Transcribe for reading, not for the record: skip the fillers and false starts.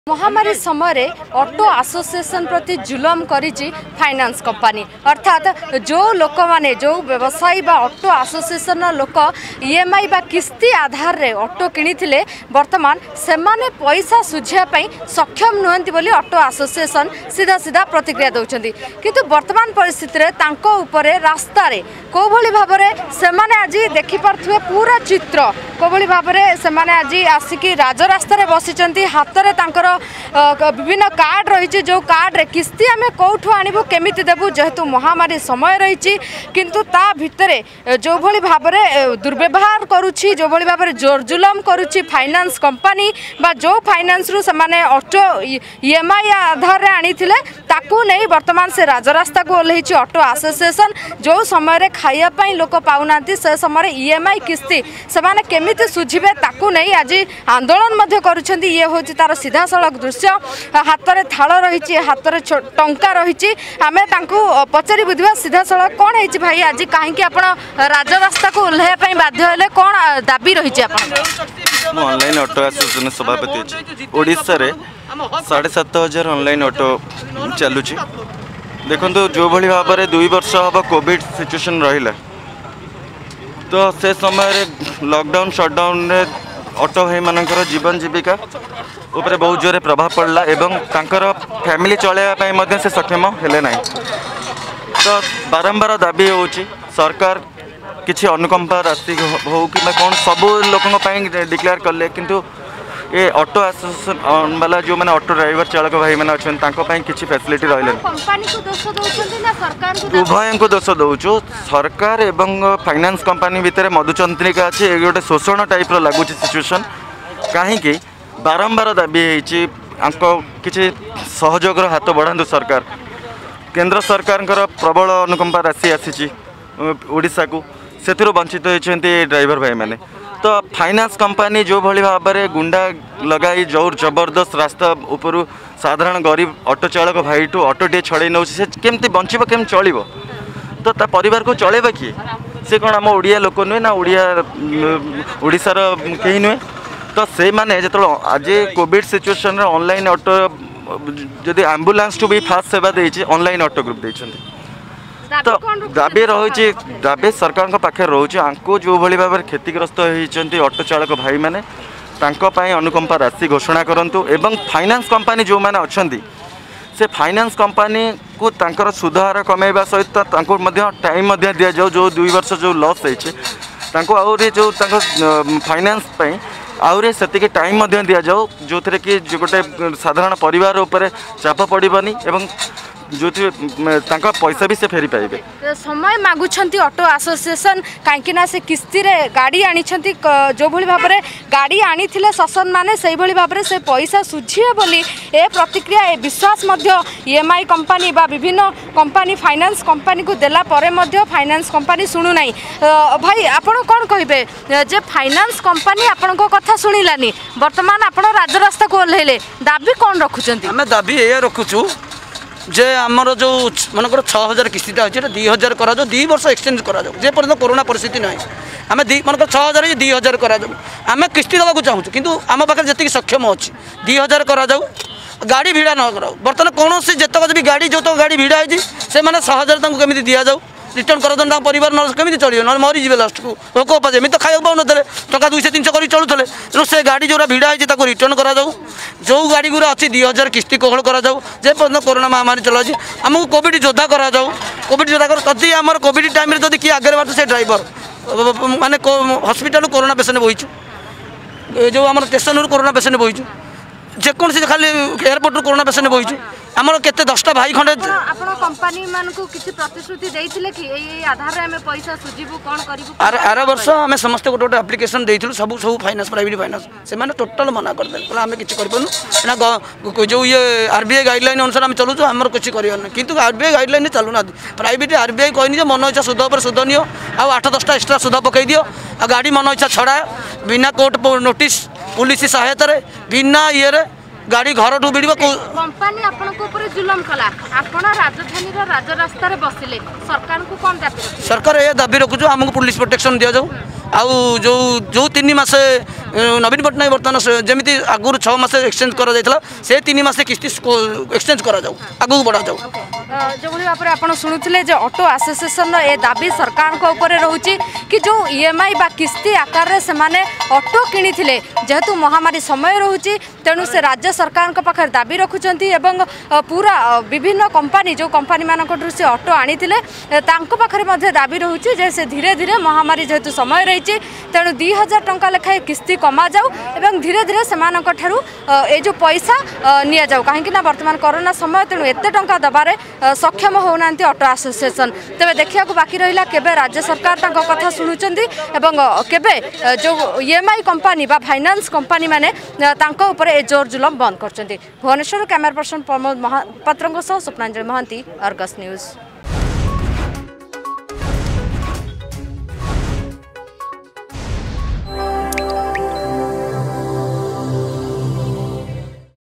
महामारी समय auto association प्रति जुलम करिछि फाइनेंस कंपनी अर्थात जो लोक माने जो व्यवसायी बा ऑटो एसोसिएशन लोक ईएमआई बा किस्ती आधार रे ऑटो किनिथिले वर्तमान सेमाने पैसा सुझिया पई सक्षम नुहंती बोली ऑटो एसोसिएशन सीधा सीधा प्रतिक्रिया दउछंती किंतु वर्तमान परिस्थिति रे तांको ऊपर रास्ता रे को भली भाबरे सेमाने आज देखि परथुए पूरा चित्र को भली भाबरे सेमाने आज आसिकी राजरास्ता रे बसिचंती हाथ रे तांकर विभिन्न कार्ड रही जो कार्ड रे किस्ती आम कौठू आणबू केमिति देबू जेहेतु महामारी समय रही किंतु ता भितरे जो भली भाबरे दुर्व्यवहार करुछि जो भली भाबरे जोर जुलम करुछि फाइनेंस कंपनी बा जो फाइनेंस रु समाने ऑटो ईएमआई आधार रे आनीथिले ताकू नहीं वर्तमान से राजरास्ता को ओल्हेछि ऑटो एसोसिएशन जो समय रे खाइया पई लोक पाउनांती से समय ईएमआई किस्ती समाने केमिति सुझिबे ताकू नहीं आज आंदोलन मध्य करुछंती ये होछि तार सीधा सड़क दृश्य हाथ में थाल रही हाथ में टंका रही आम पचारि बुझा सीधा सड़क कौन है भाई आज कहीं आप राजरास्ता को ओह्लैया बाध्य कौन दाबी रही ऑनलाइन ऑटो एसोसिएशन सभापति अच्छी ओडिशा रे 7,500 ऑनलाइन ऑटो चलुची देखो जो भली भाव में 2 वर्ष हम कोविड सिचुएशन रहा तो से समय लॉकडाउन शटडाउन ऑटो भाई मानकर जीवन जीविका उपरे बहुत जोरे प्रभाव पड़ला एवं तांकर फैमिली चलैया से सक्षम हेले ना तो बारंबार दाबी होची सरकार किसी अनुकंपा राशि हो कि कौन सब लोकों डिक्लेयर कले किंतु ये ऑटो एसोसिएशन वाला जो मैंने ऑटो ड्राइवर चालक भाई मैंने अच्छा किसी फैसिलिटी रही उभय को दोष दौचु सरकार एवं फाइनेंस कंपनी भितर मधुचंद्रिका अच्छी ये गोटे शोषण टाइप लगुच सिचुएसन कहीं बारंबार दाबी किसी सहयोग हाथ बढ़ातु सरकार केंद्र सरकार प्रबल अनुकंपा राशि आसी ओडिशा को से वंचित होती ड्राइवर भाई मैंने तो फाइनेंस कंपनी जो भली भाव में गुंडा लगाई जोर जबरदस्त रास्ता ऊपर साधारण गरीब ऑटो चालक भाई ठू ऑटो टे छड़े नौ से केमती बंचब केम चलो तो ता परिवार को चलेबा किए से कौन आम ओडिया लोक नुहे ना ओडिशार कहीं नुहे तो से माने जो आज कोविड सिचुएशन ऑनलाइन ऑटो जदि एम्बुलेंस टू भी फास्ट सेवा देती ऑनलाइन ऑटो ग्रुप देती तो दाबी रही दाबी सरकार पाखे रोचे आंको जो भली भाव में क्षतिग्रस्त होती ऑटो चालक भाई मैंने अनुकंपा राशि घोषणा करूँ एवं फाइनेंस कंपनी जो मैंने अच्छा से फाइनेंस कंपनी को तांकर सुधार कमेवा सहित टाइम दि जाऊ जो 2 वर्ष जो लॉस होती आहरी जो फाइनेंस आहरी से टाइम दि जाऊ जो थे कि गोटे साधारण परिवार उपर चाप पड़बनी एवं जो पैसा भी से फेरी पाइबे समय मागुछंती ऑटो एसोसिएशन कहीं से किस्ती रे गाड़ी आनी जो भली भाव में गाड़ी आनी शासन माने से भली भाव में से पैसा सुझिए बोली ए प्रतिक्रिया ए विश्वास ईएमआई कंपनी बा विभिन्न कंपनी फाइनेंस कंपनी को देला परे मध्य फाइनेंस कंपनी शुणु नहीं भाई आपण कौन कहे जे फाइनेंस कंपनी आपण कथा शुणिलानी वर्तमान आपण राजरास्ता को ओह्लैले दाबी कौन रखुचंती आमे दाबी ए रखुचु जे आमर जो मनकर 6,000 किस्तीटा अच्छे 2,000 करा 2 वर्ष एक्सचेंज करा जे पर्यटन कोरोना परिस्थिति ना आम मनकर 6,000 2,000 करा आम किस्ती देवाक चाहूँ किंतु आम पाखे जी सक्षम अच्छी 2,000 करा गाड़ी भिड़ा न कराओ बर्तमान कौन जितक भी गाड़ी जो गाड़ी भिड़ा है से 6,000 केमी दि जाऊ रिटर्न कर परिवार केमी चलो ना मरीजे लास्ट को भोक उपास एमती तो खाया पाऊन टका 200-300 कर चलुले तेणु से गाड़ी जो भिड़ा है रिटर्न करा जो गाड़ी गुरा अच्छी 2,000 किस्ती कोहल करा जे पर्यटन कोरोना महामारी चलाची आमको कोविड योद्धा करा कोविड योद्धा जदि आम कोविड टाइम जब किए आगे बात से ड्राइवर माने हस्पिटाल कोरोना पेसेंट बहीचु जो आम स्टेशन कोरोना पेसेंट बहीचु जेकोसी खाली एयरपोर्ट रू कोरोना पेसेंट बहीचु आमर केते 10टा भाई खंडे कंपनी मानको किछि प्रतिश्रुति देइथिले कि एई आधार रे हमें पैसा सुजिबु कोन करिबु आर वर्ष हमें समस्त गोटे एप्लिकेशन देइथिलु सब फाइनेंस प्राइवेट फाइनेंस से माने टोटल मना कर देल हमें किछि करबनु ना जो ये आरबीआई गाइडलाइन अनुसार हम चलु हमर किछि करियन किंतु आरबीआई गाइडलाइन चलु ना प्राइवेट आरबीआई कहनी जे मन इच्छा सुध पर सुध नियो आ 8-10टा एक्स्ट्रा सुध पकई दियो आ गाड़ी मन इच्छा छड़ा बिना कोर्ट नोटिस पुलिस सहायता रे बिना ये गाड़ी घर ठू भिड़ कंपनी आपनको ऊपर जुलम कला आपण राजधानी राजरास्ता रे बसिले सरकार को कौन दाबी सरकार ये दाबी रखुछु हमको पुलिस प्रोटेक्शन दिया जाऊ आउ जो 3 मास नवीन पट्टनायक बर्तमान जमी आगुरी 6 मास एक्सचेंज कर से 3 मास किस्ती एक्सचेंज करा जाऊ आगू बढ़ा जाऊ जो भाव में आप शुणुले ऑटो एसोसिएशन ए दाबी सरकार रोचे कि जो ईएमआई बा किस्ती आकार से ऑटो किनी जेहेतु महामारी समय रोचे तेणु से राज्य सरकार पाखे दाबी रखुंट पूरा विभिन्न कंपनी जो कंपनी मानक से ऑटो आनी पाखे दाबी रोचे जे से धीरे धीरे महामारी जेहेतु समय रही तेणु 2000 टंका लेखाएं किस्ती कमा जाऊ एवं धीरे धीरे से जो पैसा नि जाऊ कहीं बर्तमान कोरोना समय तेणु एत टंका दबारे सक्षम होना ऑटो एसोसिएशन तेज देखा बाकी रहा केबे राज्य सरकार कथा शुणुंट केबे जो ईएमआई कंपनी बा फाइनान्स कंपनी माने ए जोर जुलम बंद कर Bhubaneswar camera person Pramod Mohapatra Swapnanjali Mohanty Argus news.